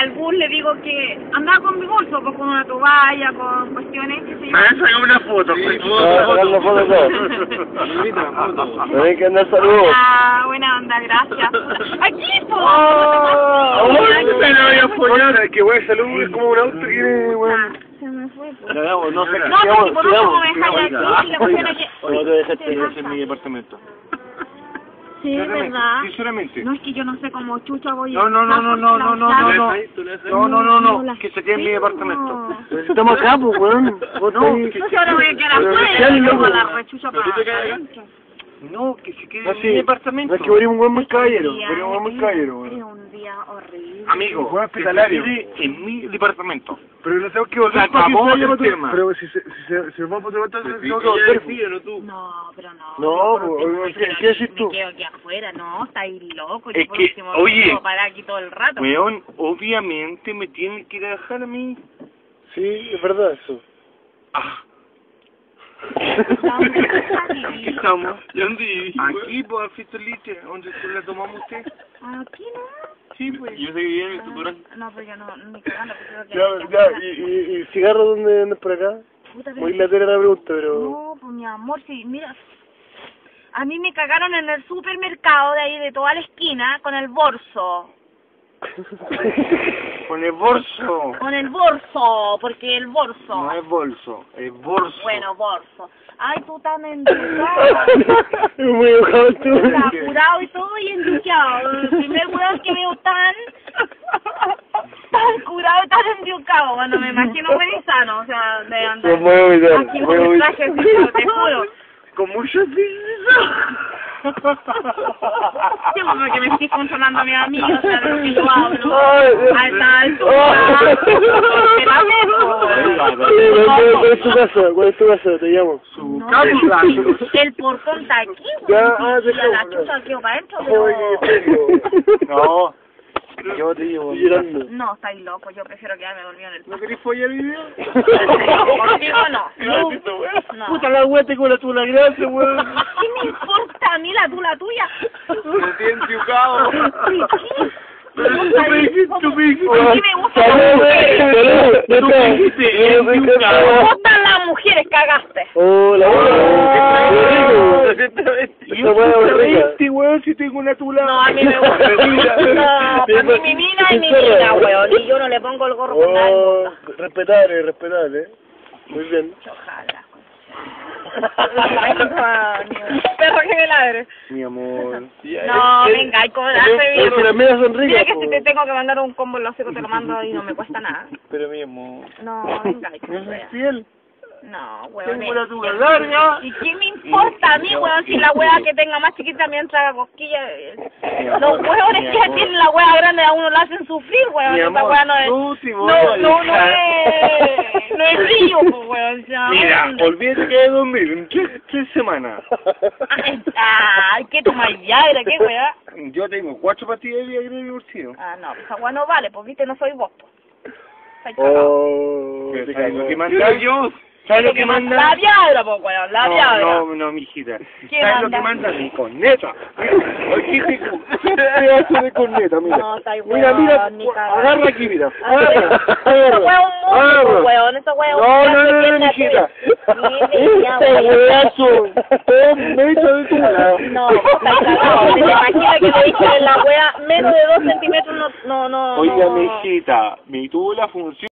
al bus le digo que andaba con mi bolso, pues con una toalla, con cuestiones que se Me han sacado una foto. Sacando fotos todo. Hay que andar saludos. Ah, buena onda, gracias. Aquí, po. Se lo voy a apoyar. Que wey, salud es como un auto que viene, weón. Se me fue, pues. No sé qué. No, pero si por último me dejáis aquí y la cuestión es que... No te dejaste en mi departamento. Sí, es verdad. Sinceramente. No, es que yo no sé cómo chucha voy No, que se quede en mi departamento. Estamos acá, pues, weón. No, si ahora voy a quedar afuera y luego la rechucha para adentro. No, que se quede en mi departamento. No, es que voy a un buen muy caballero. Voy a un buen muy caballero, Es weón. un día horrible. Amigo, Buen hospitalario. en mi departamento. Pero no tengo que volver Se acabó el tema. Pero si se va por otro lado, tengo que volver. No, pero no. No, Por último, pues, me ¿qué decís tú? Me quedo aquí afuera, no, está ahí loco. Es Yo por que, último oye, no puedo parar aquí todo el rato. Weón, obviamente me tienen que ir a dejar a mí. Sí, es verdad eso. Ah. ¿Dónde Aquí estamos. ¿Y dónde vivís? Aquí, pues, al Fistolite, donde la tomamos usted. Aquí no. Sí, pues. Yo sé que vive en el Tuturán. No, pero yo no, ni cagando, pues creo que... Ya, ¿y cigarro dónde es por acá? Puta, pero- Muy latera la pregunta, pero... No, pues mi amor, sí, mira. A mí me cagaron en el supermercado de ahí, de toda la esquina, con el bolso. Con el bolso. Con el bolso, porque el bolso. No es bolso, es bolso. Bueno, bolso. Ay, tú tan enducado. Muy enojado tú. Está curado y todo y enducado. El primer weón que veo tan curado y tan enducado. Cuando me imagino buenisano, o sea, de andar. Pues voy a olvidar, Aquí voy a con el olvidar. traje, te juro. Con mucha Sí, porque me estoy controlando a mi amigo, o sea, de lo que yo hablo. A esta altura. ¿Cuál es tu casa? ¿Cuál es tu casa? Te llamo. No, el portón está aquí, Ya, güey. te La llamo. chucha quedó para adentro, Oye, pero... no. Yo te llevo. Llorando. No, estáis loco, yo prefiero quedarme dormido en el ¿No pasto. querés follar el video? Contigo no. No. Puta la wea, te con la gracia, weón. ¿Qué me importa a mí la tuya? Me tienen piucado. ¿Qué me gusta Tú me dijiste. las mujeres. Tú me dijiste, eres piucado. Me gustan las mujeres, cagaste. Hola, Yo solamente, weón, si tengo una tula. No, a mí me gusta. No, para mí mi mina y mi mina, weón. Y yo no le pongo el gorro con nadie. Respetable. Muy bien. Ojalá. Perro que me ladre. Mi amor. No, venga, hay cosas. Pero las medias son ricas. Mira que si te tengo que mandar un combo lógico te lo mando y no me cuesta nada. Pero mi amor. No, venga, hay ¿No soy cosas. fiel? No, weón. Tengo la tuya larga. ¿Y qué me importa a mí, weón? Si la wea que tenga más chiquita mientras haga cosquilla. Los hueones que tienen la wea grande a uno la hacen sufrir, weón. Esa wea no es. No es río, pues, weón. Mira, olvídate que hay 2000 en 3 semanas. Ay, ¿qué toma Viagra? ¿Qué wea? Yo tengo 4 pastillas de Viagra en mi bolsillo. Ah, no, esa wea no vale, pues viste, no soy vos, pues. Pero ¿sabes lo que manda yo? ¿Sabes lo que manda? La Viagra, pues, weón, la Viagra. No, mijita. ¿Qué ¿Sabes lo manda? que manda? Mi corneta. Oye, ¿qué pedazo de corneta, mira. No, está igual, Mira, ni cagando. agarra aquí, mira. Esa wea es un mundo, weón, esa wea es un No, mijita. Este hueazo, todo metro de tu lado. No, está cagado. ¿Te imaginas que le dije la wea menos de 2 centímetros? No. Oiga, mijita, mi tula funciona.